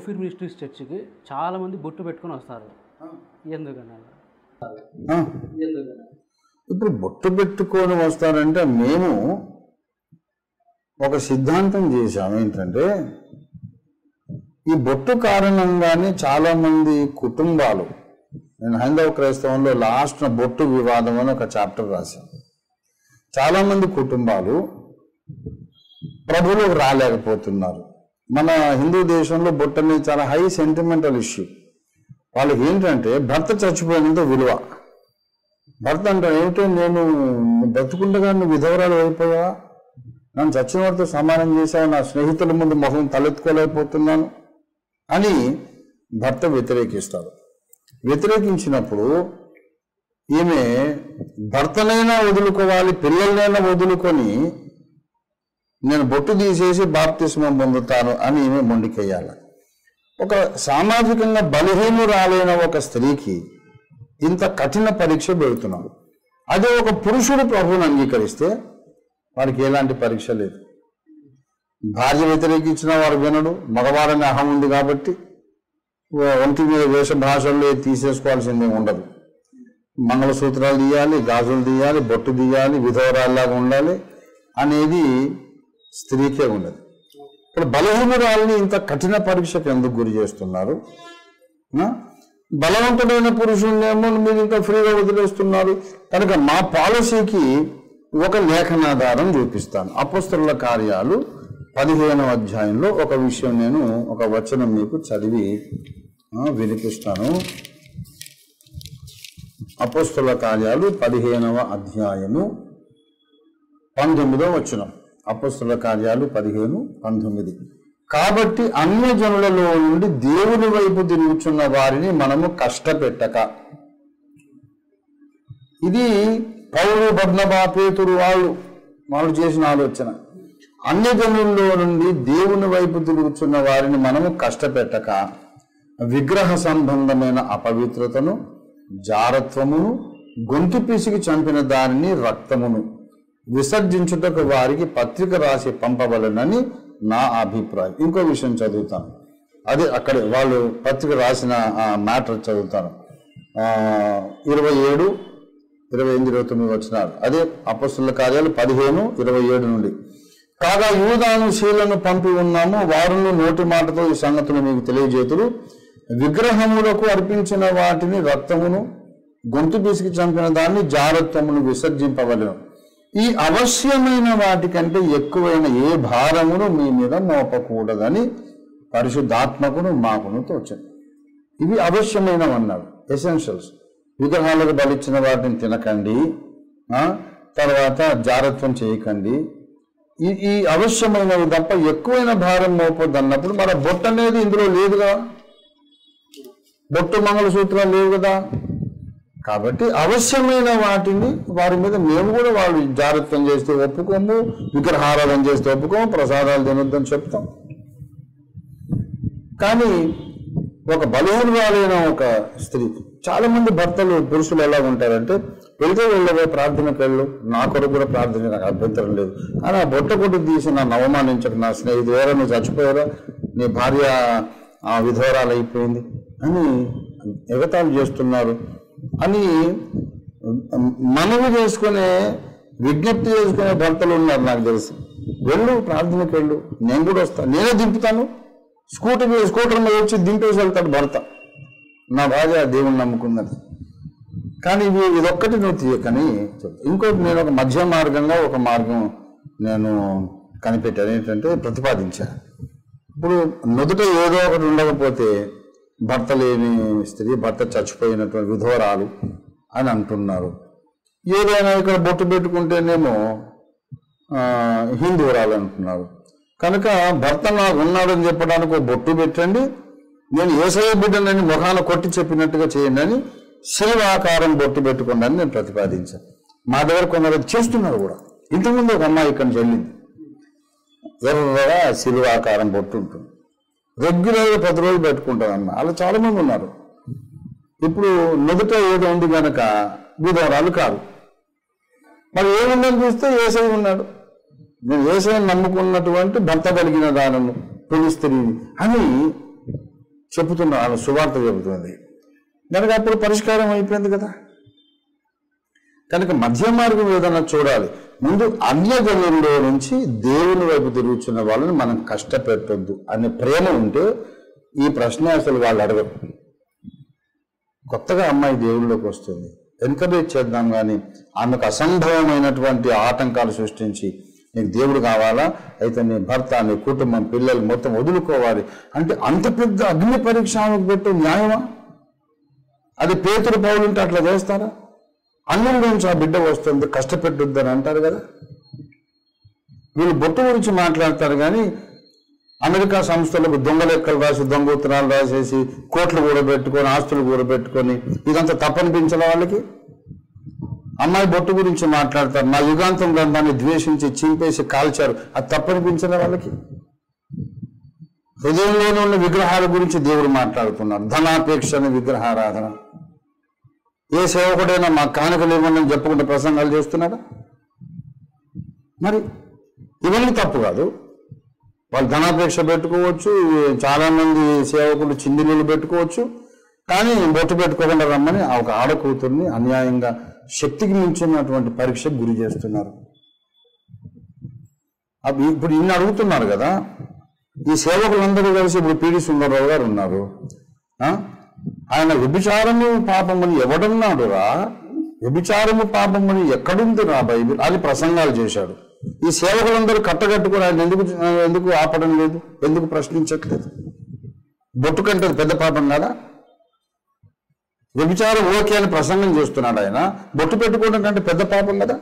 ఓఫీర్ ministries చర్చికి చాలామంది బొట్టు పెట్టుకొని వస్తారు. ఎందుకన్నా? ఇప్పుడు బొట్టు పెట్టుకొని వస్తారంటే మేము ఒక సిద్ధాంతం చేశాము. ఏంటంటే ఈ బొట్టు కారణంగానే చాలామంది కుటుంబాలు, నేను హైందవ క్రైస్తవంలో లాస్ట్ బొట్టు వివాదం అని ఒక చాప్టర్ రాశాను. చాలామంది కుటుంబాలు ప్రభువులోకి రాలేకపోతున్నారు. మన హిందూ దేశంలో బొట్టు అనేది చాలా హై సెంటిమెంటల్ ఇష్యూ. వాళ్ళకి ఏంటంటే భర్త చచ్చిపోయినంత విలువ. భర్త అంటే ఏమిటో, నేను బ్రతుకుండగా నువ్వు విధవరాలు అయిపోయావా, నన్ను చచ్చిన వారితో సమానం చేశావు, నా స్నేహితుల ముందు మొహం తలెత్తుకోలేకపోతున్నాను అని భర్త వ్యతిరేకిస్తాడు. వ్యతిరేకించినప్పుడు ఈమె భర్తనైనా వదులుకోవాలి, పిల్లలనైనా వదులుకొని నేను బొట్టు తీసేసి బాప్తిస్మం పొందుతాను అని ఈమె మొండికెయ్యాలి. ఒక సామాజికంగా బలహీనురాలైన ఒక స్త్రీకి ఇంత కఠిన పరీక్ష పెడుతున్నాడు. అదే ఒక పురుషుడు ప్రభువుని అంగీకరిస్తే వారికి ఎలాంటి పరీక్ష లేదు. భార్య వ్యతిరేకించిన వారు వినడు, మగవారని అహం ఉంది కాబట్టి ఒంటి మీద వేష భాషల్లో తీసేసుకోవాల్సిందే ఉండదు. మంగళసూత్రాలు తీయాలి, గాజులు తీయాలి, బొట్టు తీయాలి, విధవరాల్లాగా ఉండాలి అనేది స్త్రీకే ఉండదు. ఇప్పుడు బలహీనురాలని ఇంత కఠిన పరీక్షకు ఎందుకు గురి చేస్తున్నారు? బలవంతుడైన పురుషుణ్ణేమో మీరు ఇంకా ఫ్రీగా వదిలేస్తున్నారు. కనుక మా పాలసీకి ఒక లేఖనాధారం చూపిస్తాను. అపోస్తలుల కార్యాలు 15వ అధ్యాయంలో ఒక విషయం, నేను ఒక వచనం మీకు చదివి వినిపిస్తాను. అపోస్తలుల కార్యాలు 15వ అధ్యాయము 19వ వచనం. అపోస్తలుల కార్యాలు 15:19. కాబట్టి అన్యజనులలో నుండి దేవుని వైపు తిరుగుచున్న వారిని మనము కష్టపెట్టక. ఇది పౌలు, బర్నబా, పేతురు వాళ్ళు చేసిన ఆలోచన. అన్యజనుల్లో నుండి దేవుని వైపు తిరుగుచున్న వారిని మనము కష్టపెట్టక విగ్రహ సంబంధమైన అపవిత్రతను, జారత్వమును, గొంతు పిసికి చంపిన దానిని, రక్తమును విసర్జించుటకు వారికి పత్రిక రాసి పంపవలనని నా అభిప్రాయం. ఇంకో విషయం చదువుతాను, అదే అక్కడే వాళ్ళు పత్రిక రాసిన మ్యాటర్ చదువుతాను. 27, 28, 29 వచనాలు. అదే అపోస్తలుల కార్యాలు 15:27 నుండి. కాగా యూదాను, శీలను పంపి ఉన్నాము, వారును నోటి మాటతో ఈ సంగతులు మీకు తెలియజేతురు. విగ్రహములకు అర్పించిన వాటిని, రక్తమును, గొంతు పిసికి చంపిన దాన్ని, జారత్వమును విసర్జింపవలెను. ఈ అవశ్యమైన వాటికంటే ఎక్కువైన ఏ భారమును మీ మీద మోపకూడదని పరిశుద్ధాత్మకును మాకును తోచండి. ఇవి అవశ్యమైనవి అన్నాడు, ఎసెన్షియల్స్. విగ్రహాలకు బలిచ్చిన వాటిని తినకండి, తర్వాత జారత్వం చేయకండి, ఈ అవశ్యమైనవి తప్ప ఎక్కువైన భారం మోపొద్దు అన్నప్పుడు మన బొట్టు అనేది ఇందులో లేదుగా, బొట్టు మంగళసూత్రాలు లేవు కదా. కాబట్టి అవశ్యమైన వాటిని వారి మీద మేము కూడా వాళ్ళు జాగ్రత్తం చేస్తే ఒప్పుకోము, విగ్రహారాధన చేస్తే ఒప్పుకోము, ప్రసాదాలు తినొద్దని చెప్తాం. కానీ ఒక బలహీనురాలైన ఒక స్త్రీ, చాలా మంది భర్తలు, పురుషులు ఎలా ఉంటారంటే, వెళ్తే వెళ్ళవే, ప్రార్థనకు వెళ్ళు, నా కొరకు కూడా ప్రార్థన, నాకు అభ్యంతరం లేదు, కానీ ఆ బొట్ట కొట్టు తీసి నన్ను అవమానించక, నా స్నేహితుడు ఎవరో నువ్వు చచ్చిపోయారా, నీ భార్య విధవరాలు అయిపోయింది అని ఎగతాళి చేస్తున్నారు అని మనవి చేసుకునే, విజ్ఞప్తి చేసుకునే భర్తలు ఉన్నారు నాకు తెలుసు. వెళ్ళు, ప్రార్థనకు వెళ్ళు, నేను కూడా వస్తాను, నేనే దింపుతాను, స్కూటర్ మీద వచ్చి దింపేసి వెళ్తాడు భర్త. నా భార్య దేవుణ్ణి నమ్ముకున్నది. కానీ ఇదొక్కటి నువ్వు తీయకని చెప్తా. ఇంకోటి, నేను ఒక మధ్య మార్గంగా ఒక మార్గం నేను కనిపెట్టాను. ఏంటంటే ప్రతిపాదించాను. ఇప్పుడు నుదుట ఏదో ఒకటి ఉండకపోతే భర్త లేని స్త్రీ, భర్త చచ్చిపోయినటువంటి విధవరాలు అని అంటున్నారు. ఏదైనా ఇక్కడ బొట్టు పెట్టుకుంటేనేమో హిందువురాలు అంటున్నారు. కనుక భర్త నాకు ఉన్నాడని చెప్పడానికి ఒక బొట్టు పెట్టండి, నేను యేసయ్య బిడ్డనని మొహాన కొట్టి చెప్పినట్టుగా చేయండి అని శిల్వాకారం బొట్టు పెట్టుకోండి అని నేను ప్రతిపాదించాను. మా దగ్గర కొందరు చేస్తున్నారు కూడా. ఇంతకుముందు ఒక అమ్మాయి ఇక్కడ చెల్లింది, ఎర్రగా శిల్వాకారం బొట్టు ఉంటుంది, రెగ్యులర్గా 10 రోజులు పెట్టుకుంటారన్న అలా చాలామంది ఉన్నారు. ఇప్పుడు నుదుట ఏదో ఉంది కనుక విధవరాలు కాదు. మరి ఏముందని చూస్తే యేసయ్య ఉన్నాడు. నేను యేసయ్యను నమ్ముకున్నటువంటి భర్త కలిగిన దానను, తొలి స్త్రీని అని చెబుతున్నారు, వాళ్ళ సువార్త చెబుతుంది కనుక అప్పుడు పరిష్కారం అయిపోయింది కదా. కనుక మధ్య మార్గం ఏదైనా చూడాలి. ముందు అన్యజనుల్లో నుంచి దేవుని వైపు తిరుగుతున్న వాళ్ళని మనం కష్టపెట్టొద్దు అనే ప్రేమ ఉంటే ఈ ప్రశ్న అసలు వాళ్ళు అడగరు. కొత్తగా అమ్మాయి దేవుళ్ళలోకి వస్తుంది, ఎంకరేజ్ చేద్దాం, కానీ ఆమెకు అసంభవమైనటువంటి ఆటంకాలు సృష్టించి నీకు దేవుడు కావాలా, అయితే నీ భర్త, నీ కుటుంబం, పిల్లలు మొత్తం వదులుకోవాలి అంటే అంత పెద్ద అగ్ని పరీక్ష ఆమెకు పెట్టే న్యాయమా? అది పేతురు పౌలుంటే అట్లా చేస్తారా? అన్నం గురించి ఆ బిడ్డ వస్తుంది, కష్టపెట్టొద్దని అంటారు కదా. వీళ్ళు బొట్టు గురించి మాట్లాడతారు కానీ అమెరికా సంస్థలకు దొంగ లెక్కలు రాసి, దొంగ ఉత్తరాలు రాసేసి, కోట్లు కూడబెట్టుకొని, ఆస్తులు కూడబెట్టుకొని ఇదంతా తప్పనిపించిన వాళ్ళకి. అమ్మాయి బొట్టు గురించి మాట్లాడతారు, నా యుగాంతం గ్రంథాన్ని ద్వేషించి చింపేసి కాల్చారు, అది తప్పనిపించిన వాళ్ళకి. హృదయంలోనే ఉన్న విగ్రహాల గురించి దేవుడు మాట్లాడుతున్నారు, ధనాపేక్ష అని విగ్రహారాధన. ఏ సేవకుడైనా మా కానుకలు ఇవ్వండి అని చెప్పుకుంటే ప్రసంగాలు చేస్తున్నాడా? మరి ఇవన్నీ తప్పు కాదు. వాళ్ళు ధనాపేక్ష పెట్టుకోవచ్చు, చాలామంది సేవకులు చిందిలు పెట్టుకోవచ్చు, కానీ బొట్టు పెట్టుకోకుండా రమ్మని ఒక ఆడకూతుర్ని అన్యాయంగా శక్తికి మించినటువంటి పరీక్షకు గురి చేస్తున్నారు. అవి ఇప్పుడు ఇన్ని అడుగుతున్నారు కదా. ఈ సేవకులందరూ కలిసి ఇప్పుడు పిడి సుందరరావు గారు ఉన్నారు, ఆయన వ్యభిచారము పాపమని ఎవడన్నాడు రా, వ్యభిచారము పాపమని ఎక్కడుంది రా బైబిల్ అని ప్రసంగాలు చేశాడు. ఈ సేవకులందరూ కట్టగట్టుకుని ఆయన ఎందుకు ఆపడం లేదు, ఎందుకు ప్రశ్నించట్లేదు? బొట్టు కంటే పెద్ద పాపం కదా. వ్యభిచారం ఓకే అని ప్రసంగం చేస్తున్నాడు ఆయన, బొట్టు పెట్టుకోవడం కంటే పెద్ద పాపం కదా.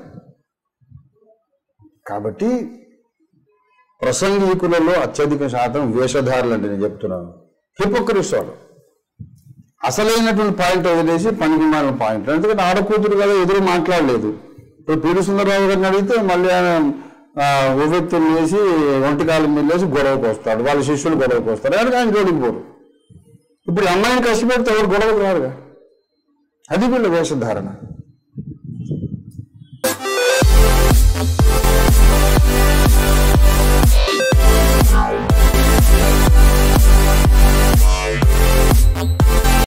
కాబట్టి ప్రసంగికులలో అత్యధిక శాతం వేషధారులు అంటే నేను చెప్తున్నాను, హిపోక్రిట్స్ వాళ్ళు. అసలైనటువంటి పాయింట్ వదిలేసి పనికిమాలిన పాయింట్. ఎందుకంటే ఆడకూతురు కదా, ఎదురు మాట్లాడలేదు. ఇప్పుడు పిడి సుందరరావు గారిని అడిగితే మళ్ళీ ఆయన ఉవ్వెత్తులు వేసి ఒంటికాలం మిల్లేసి గొడవకు వస్తాడు, వాళ్ళ శిష్యులు గొడవకు వస్తారు, ఆయన జోలికి పోరు. ఇప్పుడు అమ్మాయిని కష్టపెడితే ఎవరు గొడవకు రారుగా. అది వీళ్ళ వేషధారణ.